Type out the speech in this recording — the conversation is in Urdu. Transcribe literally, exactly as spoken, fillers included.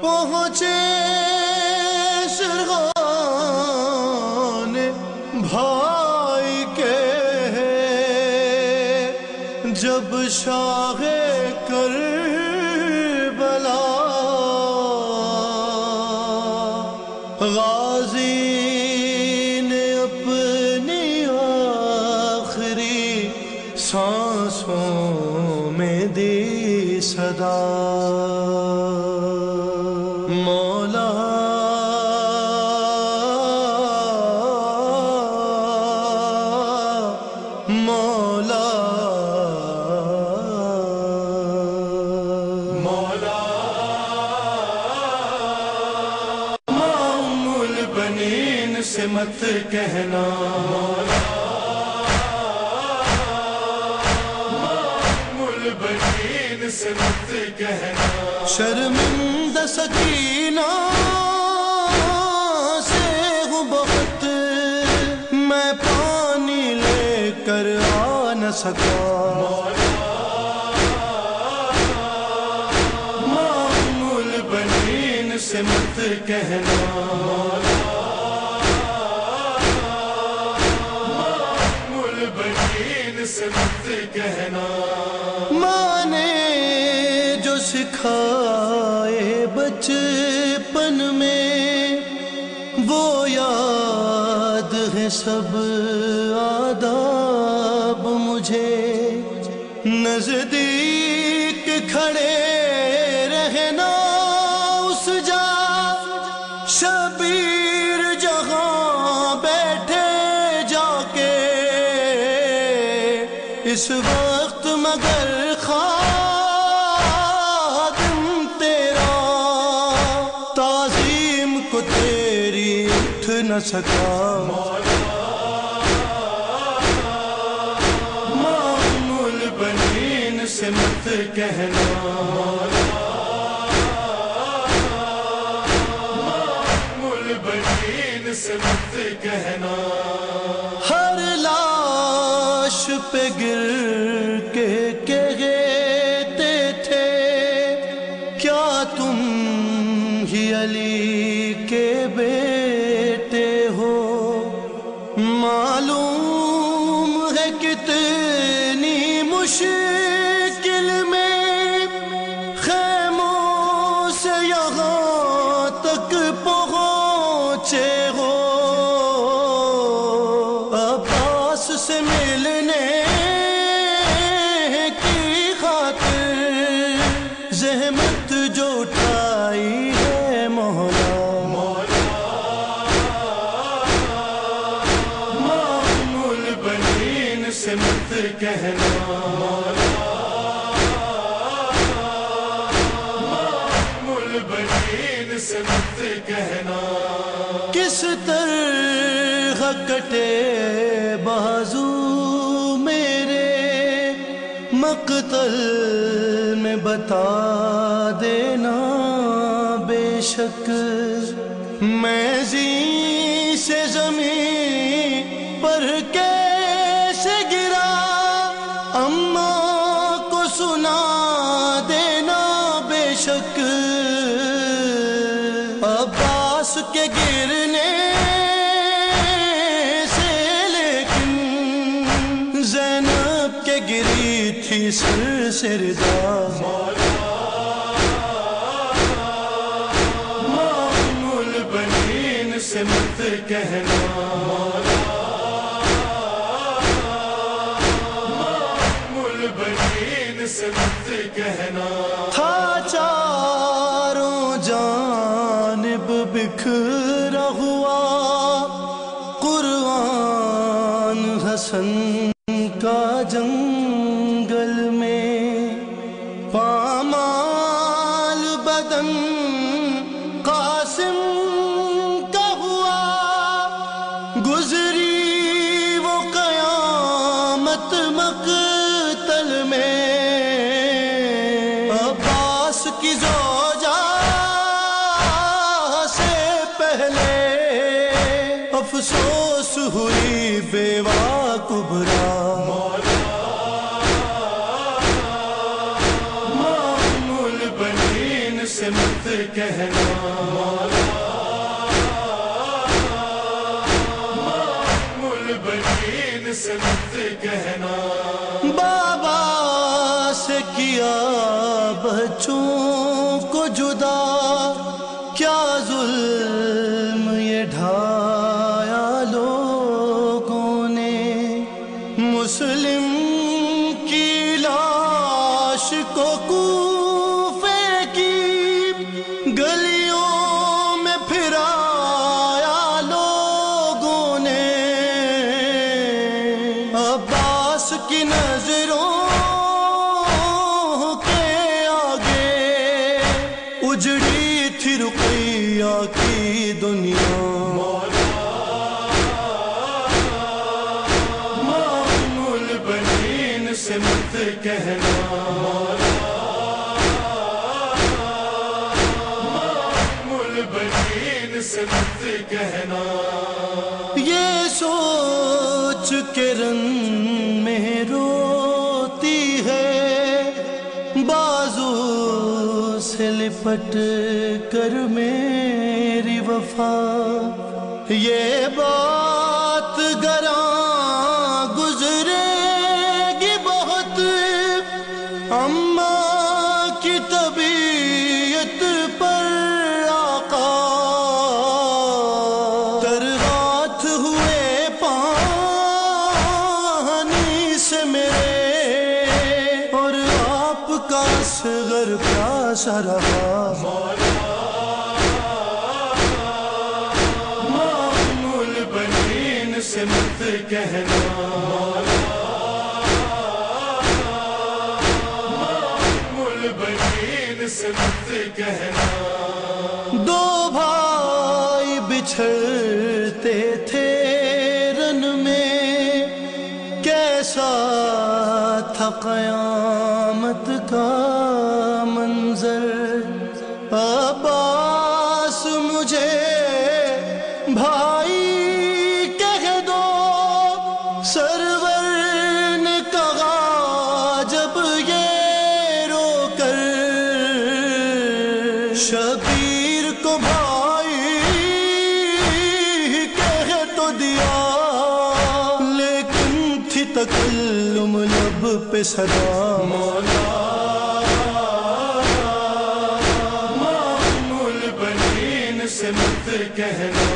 پہنچے سرغان بھائی کے، جب شاہ کربلا غازی نے اپنی آخری سانسوں میں دی صدا، مولا مولا مولا مام البنین سے مت کہنا، مولا مام البنین سے مت کہنا، شرمندہ سکینہ سے ہوں بہت میں پانی لے کر آ نہ سکا، مام البنین سے مت کہنا، مام البنین سے مت کہنا، ماں نے جو سکھائے بچپن میں وہ یاد ہے سب آداب مجھے، نزدیک کھڑے رہنا اس جا شبیر جہاں بیٹھے جا کے، اس وقت مگر خادم تیرا تعظیم کو تیری اٹھ نہ سکا، مام البنین سے مت کہنا، مام البنین سے مت کہنا، ہر لاش پہ گر کے کہتے تھے کیا تم ہی علی کے بیٹے ہو، معلوم ہے کتنی مشکل میں خیموں سے یہاں تک پہنچے ہو، عباس سے ملنے کی خاطر زحمت جو اٹھائی ہے مولا، مام البنین سے مت کہنا، مام البنین سے مت کہنا، کس طرح کٹے بازو میرے مقتل میں بتا دینا، بے شک میں زین سے زمین پر کیسے گرا اماں کو سنا دینا، بے شک عباس کے گرنے سے لیکن زینب کے گری تھی سر سے رضا، مام البنین سے مت کہنا، مام البنین سے مت کہنا، تھا چاروں جانب بکھرا ہوا قرآن حسن کا جنگل میں، پامال بدن قاسم کا ہوا، گزری وہ قیامت مقتل میں، عباس کی زوجہ سے پہلے افسوس ہوئی بیوہ کبرا، مام البنین سے مت کہنا مولا مام البنین سے مت کہنا بابا سے کیا بچوں کو جدا کیا ظلم یہ ڈھایا لوگوں نے مسلم کی لاش کو کوفے کی گلیوں میں پھرایا لوگوں نے عباس کی نظروں کے آگے اجڑی تھی رقیہ کی دنیا مام البنین سے مت کہنا مام البنین سے مت کہنا یہ سوچ کے رن میں روتی ہے بازو سے لپٹ کر میری وفا یہ بات گراں گزرے گی بہت اماں کی طبیعت پر آقا تر ہاتھ ہوئے پانی سے میرے اور آپ کا اصغر پیاسا رہا مام البنین سے مت کہنا مام البنین سے مت کہنا دو بھائی بچھڑتے تھے رن میں کیسا تھا قیامت کا منظر عباس مجھے بھائی کہہ دو سرور نے کہا جب یہ رو کر شبیر کو بھائی کہہ تو دیا لیکن تھی تکلم لب پہ صدا مولا مام البنین سے مت کہنا